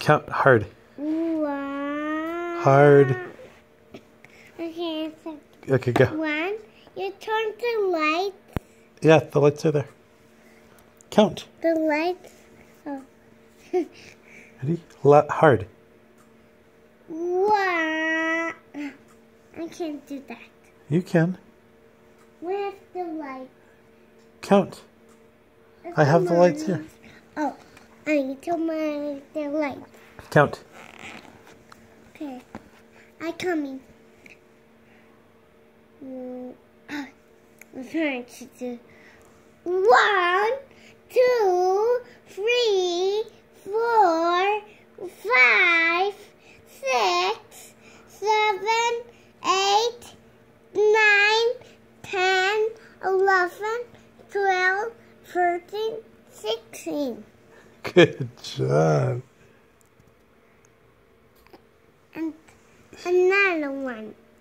Count hard. One. Hard. Okay, Okay, go. one. You turn the lights. Yeah, the lights are there. Count. The lights. Oh. Ready? Hard. One. I can't do that. You can. Where's the light? Count. I have the lights here. Oh, I need to mind the light. Count. Okay. I'm coming. I'm trying to do 1, 2, 3, 4, 5, 6, 7, 8, 9, 10, 11, 12, 13, 16. Good job. And another one.